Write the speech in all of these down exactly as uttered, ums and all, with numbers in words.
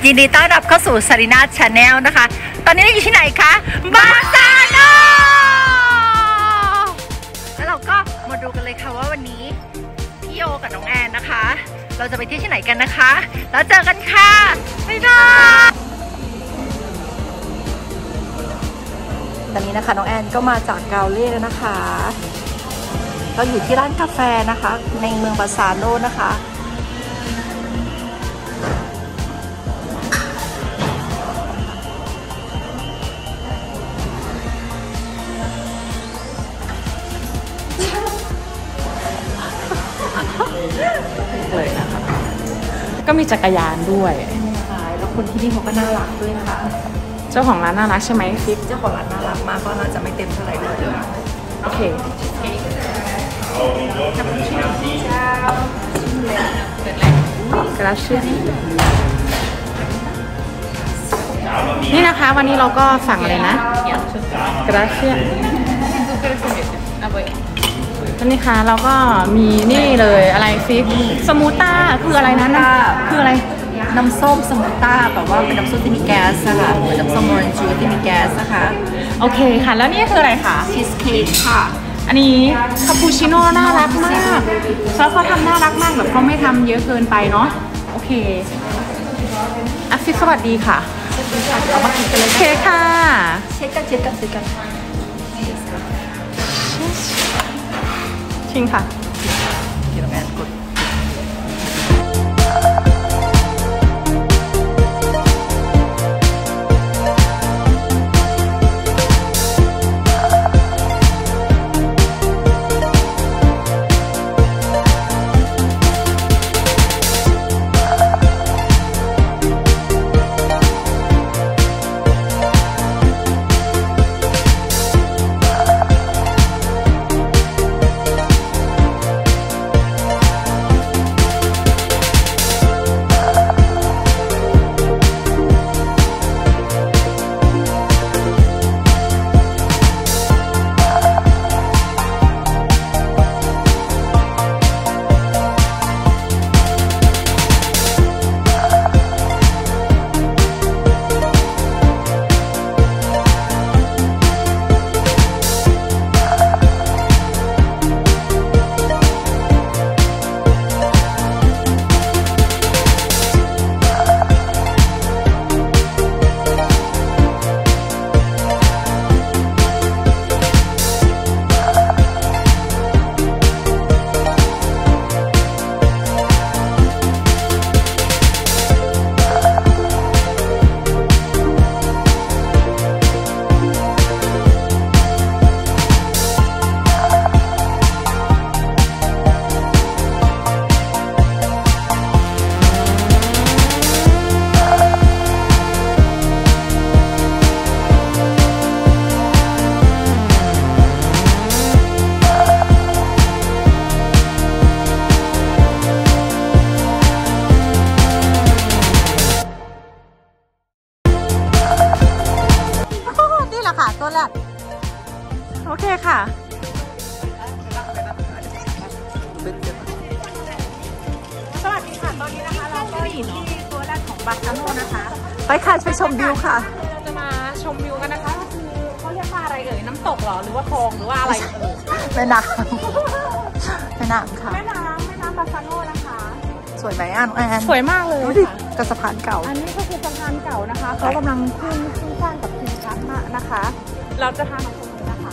ยินดีต้อนรับเข้าสู่ซารีนาชาแนลนะคะตอนนี้อยู่ที่ไหนคะบาซาโนแล้วเราก็มาดูกันเลยค่ะว่าวันนี้พี่โอกับน้องแอนนะคะเราจะไปที่ที่ไหนกันนะคะแล้วเจอกันค่ะบ๊ายบายตอนนี้นะคะน้องแอนก็มาจากเกาหลีแล้วนะคะเราอยู่ที่ร้านกาแฟนะคะในเมืองบาซาโนนะคะเลยนะคะก็มีจักรยานด้วยแล้วคนที่นี่เขาก็น่ารักด้วยนะคะเจ้าของร้านน่ารักใช่ไหมฟิปเจ้าของร้านน่ารักมากก็น่าจะไม่เต็มเท่าไหร่เลยโอเคกระชื่อนี่นะคะวันนี้เราก็สั่งอะไรนะกระเชื่อตอนนี้ค่ะเราก็มีนี่เลยอะไรฟิกสมูต้าคืออะไรนะน่าคืออะไรน้ำส้มสมูต้าแบบว่าเป็นน้ำส้มที่มีแก๊สนะคะเหมือนน้ำส้มโอเรนจ์จูสที่มีแก๊สนะคะโอเคค่ะแล้วนี่คืออะไรคะชีสเค้กค่ะอันนี้คาปูชิโน่น่ารักมากแล้วเขาทำน่ารักมากแบบเขาไม่ทำเยอะเกินไปเนาะโอเคอัฟฟิสสวัสดีค่ะเอามากินกันเลยโอเคค่ะเช็คกันเช็คกันเช็คกันชิงค่ะที่เราแอนกดตัวแรกโอเคค่ะสวัสดีค่ะตอนนี้นะคะเราก็อยู่ที่ตัวแรกของบาซาโนนะคะไปค่ะไปชมวิวค่ะเราจะมาชมวิวกันนะคะก็คือเขาเรียกว่าอะไรเอ่ยน้ำตกหรอหรือว่าคลองหรือว่าอะไรเอ่ยแม่น้ำแม่น้ำค่ะแม่น้ำแม่น้ำบาซาโนนะคะสวยไหมอ่ะน้องแอนสวยมากเลยดูดิกระสะพานเก่าอันนี้ก็คือสะพานเก่านะคะเขากำลังขึ้นขึ้นสร้างกับทีมชั้นนะคะเราจะพามาชมเลยนะคะ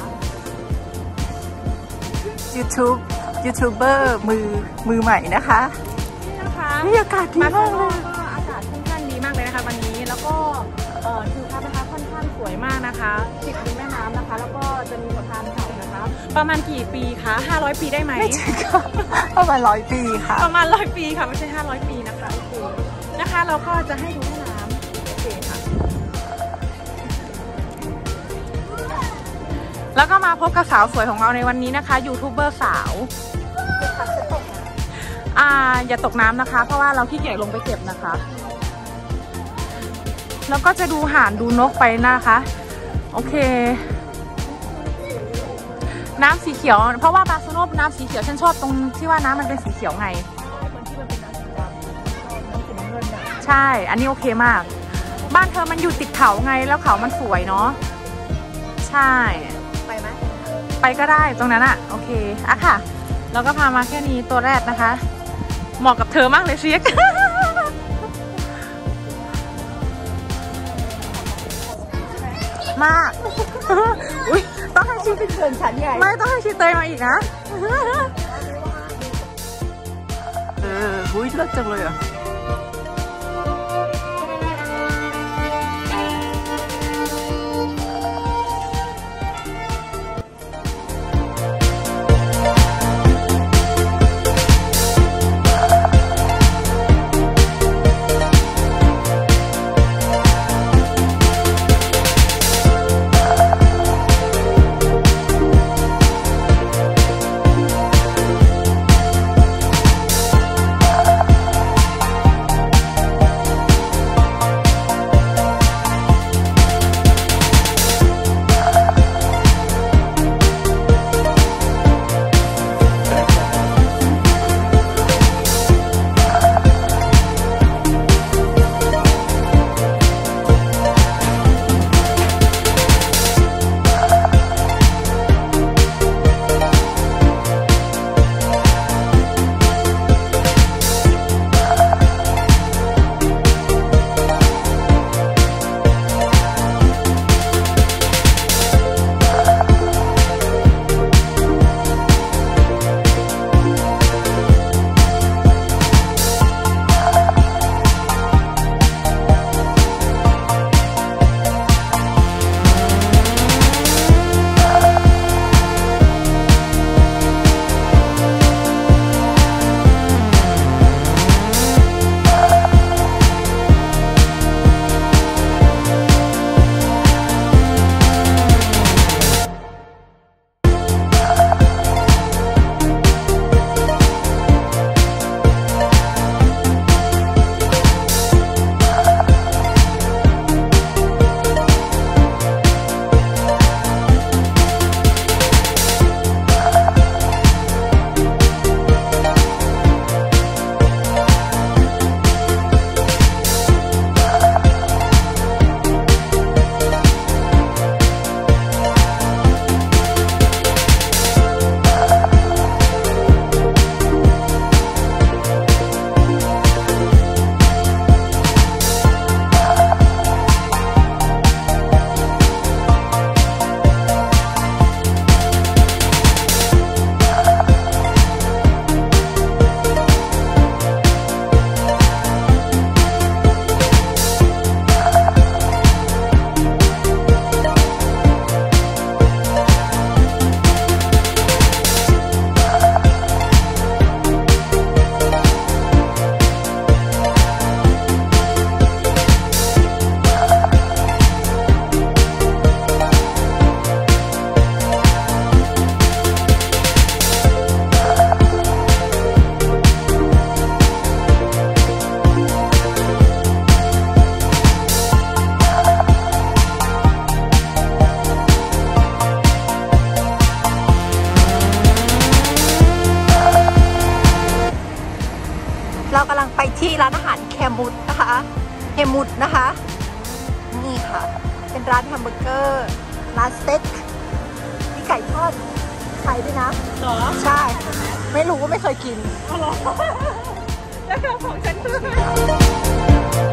YouTube ยูทูบเบอร์มือมือใหม่นะคะนี่นะคะนี่อากาศดีมากเลยอากาศค่อนข้างดีมากเลยนะคะวันนี้แล้วก็ทิวทัศน์นะคะค่อนข้างสวยมากนะคะติดริมแม่น้ำนะคะแล้วก็จะมีสะพานเก่านะคะประมาณกี่ปีคะห้าร้อยปีได้ไหมไม่ใช่ค่ะประมาณร้อยปีค่ะประมาณร้อยปีค่ะไม่ใช่ห้าร้อยปีนะคะโอเคนะคะเราก็จะให้ดูแม่น้ำโอเคค่ะแล้วก็มาพบกับสาวสวยของเราในวันนี้นะคะยูทูบเบอร์สาวอ่าอย่าตกน้ำนะคะเพราะว่าเราขี้เกียจลงไปเก็บนะคะแล้วก็จะดูห่านดูนกไปนะคะโอเคน้ำสีเขียวเพราะว่าบาซาโนน้ำสีเขียวฉันชอบตรงที่ว่าน้ำมันเป็นสีเขียวไงใช่ช่อันนี้โอเคมากบ้านเธอมันอยู่ติดเขาไงแล้วเขามันสวยเนาะใช่ไปไหมไปก็ได้ตรงนั้นอะโอเคอะค่ะเราก็พามาแค่นี้ตัวแรกนะคะเหมาะกับเธอมากเลยเชียกมากอุ้ยต้องให้ชีเป็นเกินฉันใหญ่ไม่ต้องให้ชีเตยมาอีกนะเออหุ้ยเลิศจังเลยอ่ะเรากำลังไปที่ร้านอาหารแคมุดนะคะแคมุดนะคะนี่ค่ะเป็นร้านแฮมเบอร์เกอร์ร้านสเต็กมีไก่ทอดไข่ด้วยนะหรอใช่ไม่รู้ว่าไม่เคยกินอ๋อหรอแล้วของฉันคือ